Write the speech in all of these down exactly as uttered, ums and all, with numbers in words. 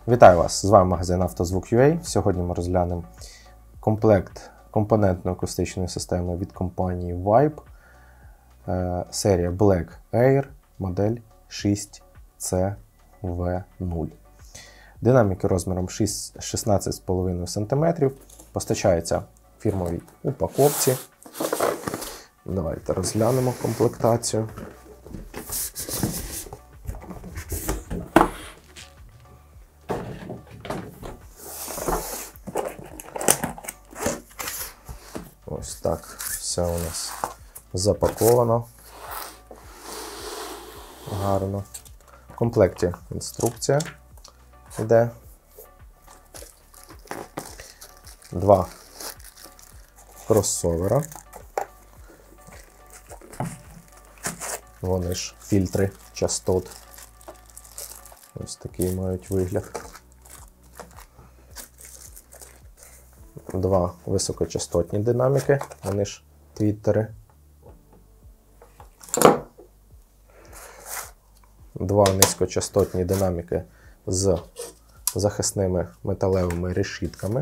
Вітаю вас! З вами магазин «Автозвук.ua». Сьогодні ми розглянемо комплект компонентно-акустичної системи від компанії Vibe, серія Black Air, модель шість це ве нуль. Динаміки розміром шістнадцять з половиною сантиметрів, постачається в фірмовій упаковці. Давайте розглянемо комплектацію. Ось так все у нас запаковано гарно. В комплекті інструкція йде. Два кросовера. Вони ж фільтри частот. Ось такий мають вигляд. Два високочастотні динаміки, вони ж твіттери. Два низькочастотні динаміки з захисними металевими решітками.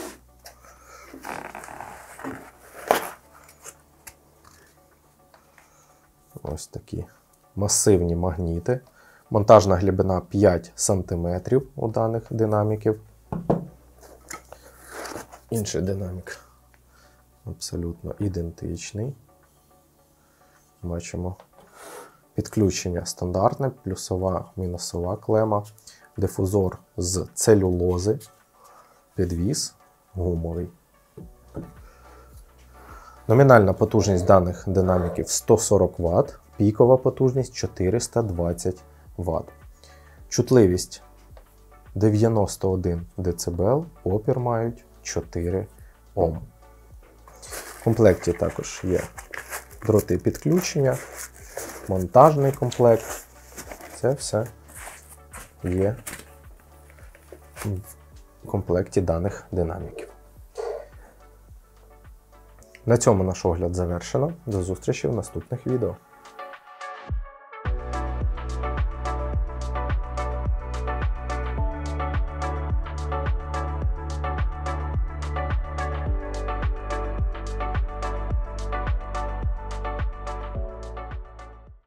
Ось такі масивні магніти. Монтажна глибина п'ять сантиметрів у даних динаміків. Інший динамік абсолютно ідентичний. Бачимо підключення стандартне, плюсова, мінусова клема, дифузор з целюлози, підвіс гумовий. Номінальна потужність даних динаміків сто сорок ватт, пікова потужність чотириста двадцять ватт. Чутливість дев'яносто один децибел, опір мають чотири Ом. В комплекті також є дроти підключення, монтажний комплект. Це все є в комплекті даних динаміків. На цьому наш огляд завершено. До зустрічі в наступних відео.